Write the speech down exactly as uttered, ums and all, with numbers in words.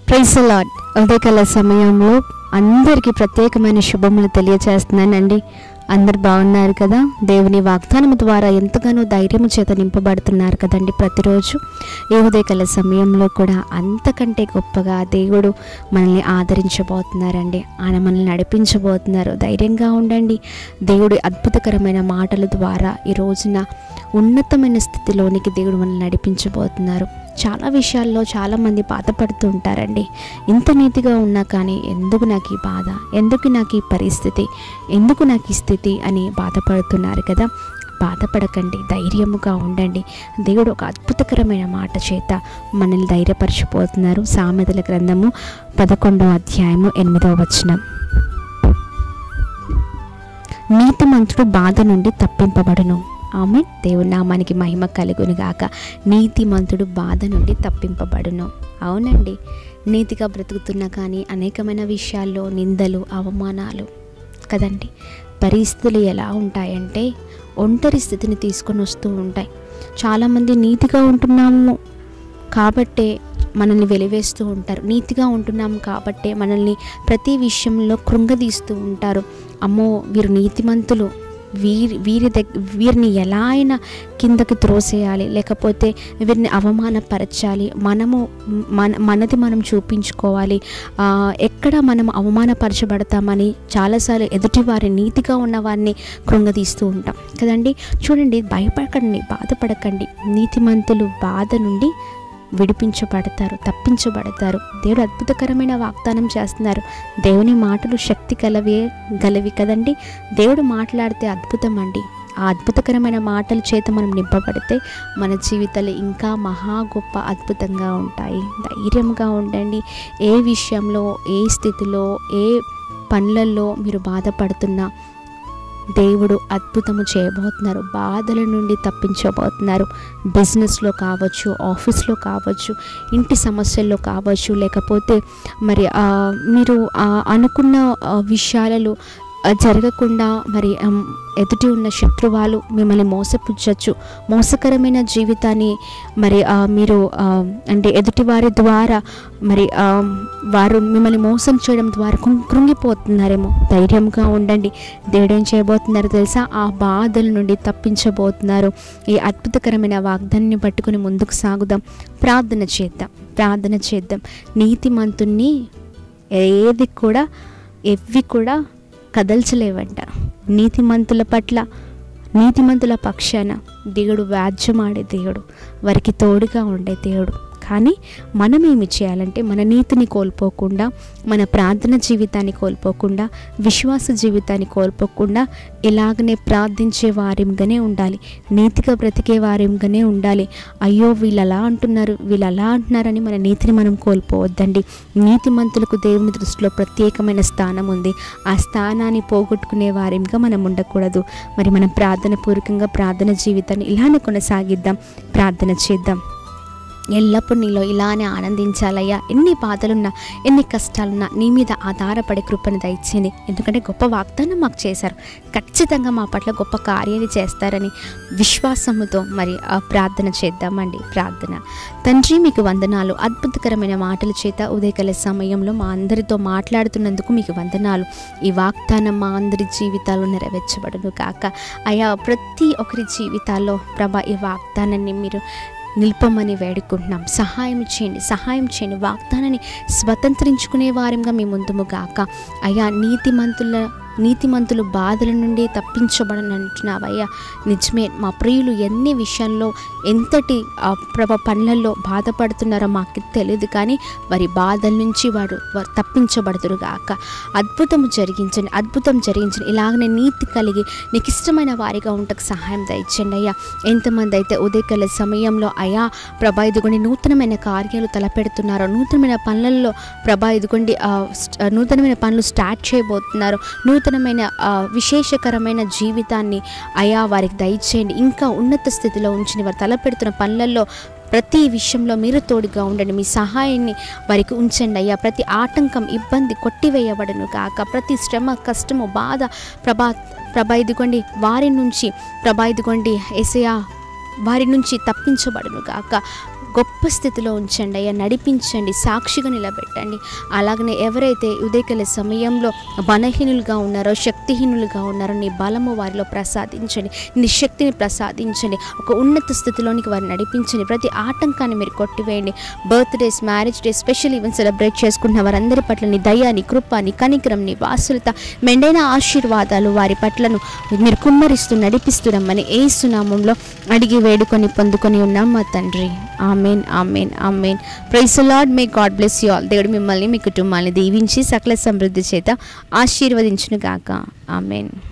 Praise the lord. ఉదయకాల సమయంలో అందరికీ ప్రత్యేకమైన శుభములు తెలియజేస్తున్నానండి. అందరు బాగున్నారు కదా? దేవుని వాగ్దానం ద్వారా ఎంతగానో ధైర్యము చేత నింపబడుతున్నారు కదండి. ప్రతిరోజు ఏ ఉదయకాల సమయంలో కూడా అంతకంటే గొప్పగా దేవుడు మనల్ని ఆదరించబోతున్నారండి. ఆయన మనల్ని నడిపించబోతున్నారు. ధైర్యంగా ఉండండి. దేవుడి అద్భుతకరమైన మాటల ద్వారా ఈ రోజున ఉన్నతమైన స్థితిలోనికి దేవుడు మనల్ని నడిపించబోతున్నారు. చాలా విషయాల్లో చాలామంది బాధపడుతూ ఉంటారండి. ఇంత నీతిగా ఉన్నా కానీ ఎందుకు నాకు ఈ బాధ, ఎందుకు నాకు ఈ పరిస్థితి, ఎందుకు నాకు ఈ స్థితి అని బాధపడుతున్నారు కదా. బాధపడకండి, ధైర్యముగా ఉండండి. దేవుడు ఒక అద్భుతకరమైన మాట చేత మనల్ని ధైర్యపరచిపోతున్నారు. సామెతల గ్రంథము పదకొండవ అధ్యాయము ఎనిమిదవ వచనం. నీతిమంతుడు బాధ నుండి తప్పింపబడును. ఆమె దేవుని నామానికి మహిమ కలుగును గాక. నీతిమంతుడు బాధ నుండి తప్పింపబడును. అవునండి, నీతిగా బ్రతుకుతున్నా కానీ అనేకమైన విషయాల్లో నిందలు, అవమానాలు కదండి. పరిస్థితులు ఎలా ఉంటాయంటే ఒంటరి స్థితిని తీసుకొని వస్తూ ఉంటాయి. చాలామంది నీతిగా ఉంటున్నాము కాబట్టే మనల్ని వెలివేస్తూ ఉంటారు. నీతిగా ఉంటున్నాము కాబట్టే మనల్ని ప్రతి విషయంలో కృంగదీస్తూ ఉంటారు. అమ్మో వీరు నీతిమంతులు, వీరి వీరి దగ్గర వీరిని ఎలా అయినా కిందకి త్రోసేయాలి, లేకపోతే వీరిని అవమానపరచాలి, మనము మన మనది మనం చూపించుకోవాలి, ఎక్కడ మనం అవమానపరచబడతామని చాలాసార్లు ఎదుటి వారి నీతిగా ఉన్న వారిని కృంగదీస్తూ ఉంటాం కదండి. చూడండి, భయపడకండి, బాధపడకండి. నీతిమంతులు బాధ నుండి విడిపించబడతారు, తప్పించబడతారు. దేవుడు అద్భుతకరమైన వాగ్దానం చేస్తున్నారు. దేవుని మాటలు శక్తి కలవే గలవి కదండి. దేవుడు మాట్లాడితే అద్భుతం అండి. ఆ అద్భుతకరమైన మాటల చేత మనం నింపబడితే మన జీవితాలు ఇంకా మహా గొప్ప అద్భుతంగా ఉంటాయి. ధైర్యంగా ఉండండి. ఏ విషయంలో, ఏ స్థితిలో, ఏ పనులలో మీరు బాధపడుతున్నా దేవుడు అద్భుతము చేయబోతున్నారు. బాధల నుండి తప్పించబోతున్నారు. బిజినెస్లో కావచ్చు, ఆఫీస్లో కావచ్చు, ఇంటి సమస్యల్లో కావచ్చు, లేకపోతే మరి మీరు అనుకున్న విషయాలలో జరగకుండా మరి ఎదుటి ఉన్న శత్రువాలు మిమ్మల్ని మోసపుచ్చచ్చు. మోసకరమైన జీవితాన్ని మరి మీరు అంటే ఎదుటి వారి ద్వారా మరి వారు మిమ్మల్ని మోసం చేయడం ద్వారా కృంగిపోతున్నారేమో. ధైర్యంగా ఉండండి. దేవుడు ఏం చేయబోతున్నారు తెలుసా? ఆ బాధల నుండి తప్పించబోతున్నారు. ఈ అద్భుతకరమైన వాగ్దాన్ని పట్టుకుని ముందుకు సాగుదాం. ప్రార్థన చేద్దాం, ప్రార్థన చేద్దాం. నీతిమంతుణ్ణి ఏది కూడా ఎవ్వి కూడా కదల్చలేవంట. నీతిమంతుల పట్ల, నీతిమంతుల పక్షాన దేవుడు వ్యాజ్యమాడే దేవుడు, వారికి తోడుగా ఉండే దేవుడు. కానీ మనం ఏమి చేయాలంటే మన నీతిని కోల్పోకుండా, మన ప్రార్థన జీవితాన్ని కోల్పోకుండా, విశ్వాస జీవితాన్ని కోల్పోకుండా ఇలాగనే ప్రార్థించే వారిగానే ఉండాలి. నీతిగా బ్రతికే వారిగానే ఉండాలి. అయ్యో వీళ్ళు అలా అంటున్నారు, వీళ్ళు అలా అంటున్నారని మన నీతిని మనం కోల్పోవద్దండి. నీతిమంతులకు దేవుని దృష్టిలో ప్రత్యేకమైన స్థానం ఉంది. ఆ స్థానాన్ని పోగొట్టుకునే వారిగా మనం ఉండకూడదు. మరి మనం ప్రార్థన పూర్వకంగా ప్రార్థన జీవితాన్ని ఇలానే కొనసాగిద్దాం. ప్రార్థన చేద్దాం. ఎల్లప్పుడు నీలో ఇలానే ఆనందించాలయ్యా. ఎన్ని బాధలున్నా, ఎన్ని కష్టాలున్నా నీ మీద ఆధారపడే కృపను దయచేయండి. ఎందుకంటే గొప్ప వాగ్దానం మాకు చేశారు. ఖచ్చితంగా మా పట్ల గొప్ప కార్యాలు చేస్తారని విశ్వాసముతో మరి ఆ ప్రార్థన చేద్దామండి. ప్రార్థన. తండ్రి, మీకు వందనాలు. అద్భుతకరమైన మాటల చేత ఉదయకాల సమయంలో మా అందరితో మాట్లాడుతున్నందుకు మీకు వందనాలు. ఈ వాగ్దానం మా అందరి జీవితాల్లో నెరవేర్చబడును కాక. అయ్యా, ప్రతి ఒక్కరి జీవితాల్లో ప్రభా ఈ వాగ్దానాన్ని మీరు నిల్పమని వేడుకుంటున్నాం. సహాయం చేయండి, సహాయం చేయండి. వాగ్దానాన్ని స్వతంత్రించుకునే వారంగా మీ ముందుము గాక. అయ్యా, నీతిమంతుల నీతిమంతులు బాధల నుండి తప్పించబడని అంటున్నావయ్యా. నిజమే, మా ప్రియులు ఎన్ని విషయాల్లో ఎంతటి ప్రభ పనులలో బాధపడుతున్నారో మాకు తెలియదు, కానీ వారి బాధల నుంచి వారు వారు తప్పించబడుతురు గాక. అద్భుతం జరిగించండి, అద్భుతం జరిగించండి. ఇలాగనే నీతి కలిగి నీకు ఇష్టమైన వారిగా ఉండకు సహాయం దయచండి అయ్యా. ఎంతమంది అయితే ఉదయకాల సమయంలో అయ్యా ప్రభా ఇదిగోండి నూతనమైన కార్యాలు తలపెడుతున్నారో, నూతనమైన పనులలో ప్రభా ఇదిగోండి నూతనమైన పనులు స్టార్ట్ చేయబోతున్నారు, నూతనమైన విశేషకరమైన జీవితాన్ని అయా వారికి దయచేయండి. ఇంకా ఉన్నత స్థితిలో ఉంచి వారు తలపెడుతున్న పనులలో ప్రతి విషయంలో మీరు తోడుగా ఉండండి. మీ సహాయాన్ని వారికి ఉంచండి అయ్యా. ప్రతి ఆటంకం, ఇబ్బంది కొట్టివేయబడను కాక. ప్రతి శ్రమ, కష్టము, బాధ ప్రభా ప్రభా ఇదిగోండి వారి నుంచి ప్రభా ఇదిగోండి యేసయ్యా వారి నుంచి తప్పించబడును గాక. గొప్ప స్థితిలో ఉంచండి అయ్యా, నడిపించండి, సాక్షిగా నిలబెట్టండి. అలాగనే ఎవరైతే ఉదయకాల సమయంలో బలహీనులుగా ఉన్నారో, శక్తిహీనులుగా ఉన్నారో, నీ బలము వారిలో ప్రసాదించండి, నీ శక్తిని ప్రసాదించండి. ఒక ఉన్నత స్థితిలోనికి వారిని నడిపించండి. ప్రతి ఆటంకాన్ని మీరు కొట్టివేయండి. Birthdays, marriage days, special events celebrate చేసుకుంటున్న వారందరి పట్ల నీ దయ, నీ కృప, నీ కనికరం, నీ వాసులత, మెండైన ఆశీర్వాదాలు వారి పట్లను మీరు కుమ్మరిస్తూ నడిపిస్తున్నామని యేసు నామములో అడిగి వేడుకొని పొందుకొని ఉన్నాం మా తండ్రి. Amen, amen, amen. Praise the lord. May God bless you all. దేవుడు మిమ్మల్ని, మీ కుటుంబాన్ని దీవించి సకల సమృద్ధి చేత ఆశీర్వదించును గాక. ఆమెన్.